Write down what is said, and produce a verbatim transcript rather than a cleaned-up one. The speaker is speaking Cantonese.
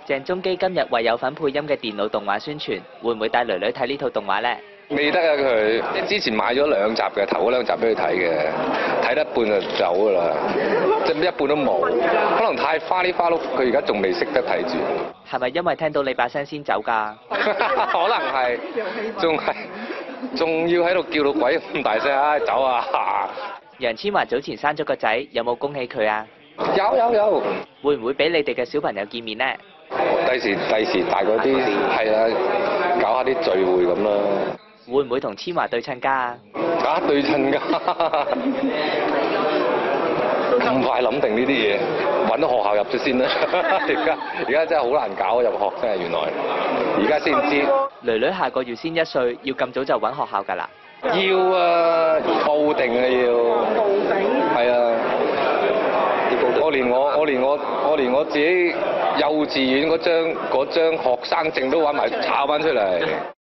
鄭中基今日為有份配音嘅電腦動畫宣傳，會唔會帶女女睇呢套動畫呢？ 未得啊佢，即係之前買咗兩集嘅，頭嗰兩集俾佢睇嘅，睇得一半就走㗎啦，即係一半都冇。可能太花里花碌，佢而家仲未識得睇住。 係咪因為聽到你把聲先走㗎？ 可能係，仲係仲要喺度叫到鬼咁大聲，唉走啊！ 楊千嬅早前生咗個仔，有冇恭喜佢啊？ 有有有。 會唔會俾你哋嘅小朋友見面呢？ 第時第時大嗰啲係啊，搞下啲聚會咁啦。 會唔會同千嬅對親家啊？ 啊對親家，咁快諗定呢啲嘢，揾學校入咗先啦。而家而家真係好難搞入學，真係原來，而家先知。 囡囡下個月先一歲，要咁早就揾學校㗎啦？ 要啊，報定啊要。報定。係啊。我連我我連我我連我自己幼稚園嗰張嗰張學生證都揾埋抄翻出嚟。